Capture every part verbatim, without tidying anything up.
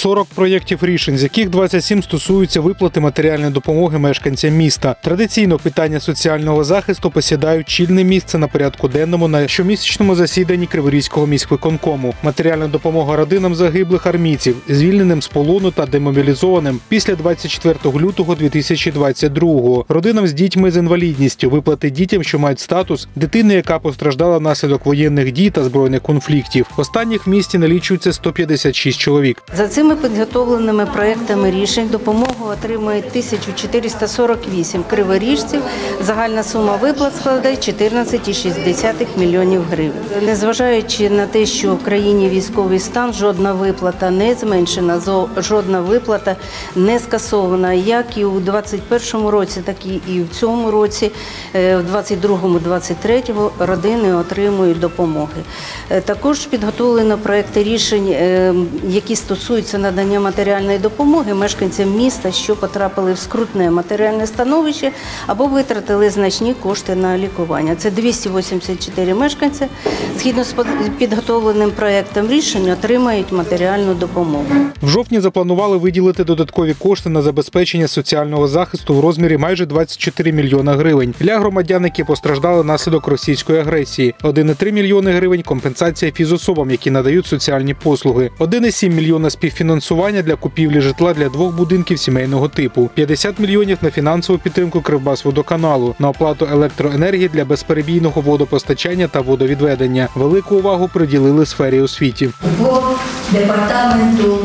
сорок проєктів рішень, з яких двадцять сім стосуються виплати матеріальної допомоги мешканцям міста. Традиційно питання соціального захисту посідають чільне місце на порядку денному на щомісячному засіданні Криворізького міськвиконкому. Матеріальна допомога родинам загиблих армійців, звільненим з полону та демобілізованим після двадцять четвертого лютого дві тисячі двадцять другого. Родинам з дітьми з інвалідністю, виплати дітям, що мають статус дитини, яка постраждала внаслідок воєнних дій та збройних конфліктів. Останніх в місті налічується сто п'ятдесят шість чоловік. За цими підготовленими проектами рішень допомогу отримує тисяча чотириста сорок вісім криворіжців. Загальна сума виплат складає чотирнадцять цілих шість десятих мільйонів гривень. Незважаючи на те, що в країні військовий стан, жодна виплата не зменшена, жодна виплата не скасована, як і у двадцять першому році, так і в цьому році, в двадцять другому - двадцять третьому родини отримують допомоги. Також підготовлено проекти рішень, які стосуються надання матеріальної допомоги мешканцям міста, що потрапили в скрутне матеріальне становище або витратили значні кошти на лікування. Це двісті вісімдесят чотири мешканці, згідно з підготовленим проектом рішень, отримають матеріальну допомогу. В жовтні запланували виділити додаткові кошти на забезпечення соціального захисту в розмірі майже двадцять чотири мільйона гривень для громадян, які постраждали внаслідок російської агресії. один цілих три мільйони гривень – компенсація фізособам, які надають соціальні послуги. один цілих сім мільйона – співфінансування для купівлі житла для двох будинків сімейного типу. п'ятдесят мільйонів – на фінансову підтримку Кривбасводоканалу, на оплату електроенергії для безперебійного водопостачання та водовідведення. Велику увагу приділили сфері освіті. По департаменту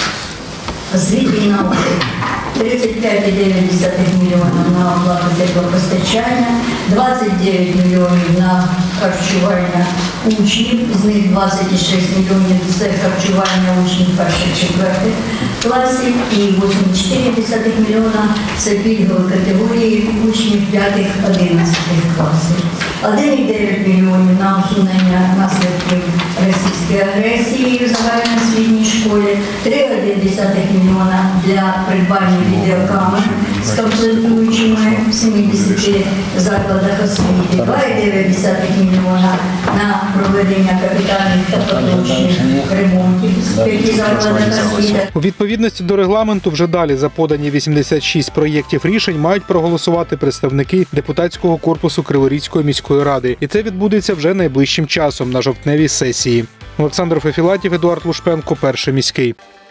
освіти і науки тридцять п'ять цілих дев'ять десятих мільйона на оплату теплопостачання, двадцять дев'ять мільйонів на харчування учнів, з них двадцять шість мільйонів – це харчування учнів перших-четвертих класів і вісімдесят чотири мільйона – це пільгові категорії учнів п'ятих-одинадцятих класів. один цілих дев'ять мільйонів на усунення наслідків російської агресії в загальноосвітній школі, три цілих одна десята мільйона для придбання відеокамер з комплектуючими в сімдесяти закладах освіти, два цілих дев'ять десятих мільйона на проведення капітальних та поточних ремонтів в п'яти закладах освіти. У відповідності до регламенту вже далі за подані вісімдесят шість проєктів рішень мають проголосувати представники депутатського корпусу Криворізької міської ради. І це відбудеться вже найближчим часом на жовтневій сесії. Олександр Фефілатів, Едуард Лушпенко, Перший міський.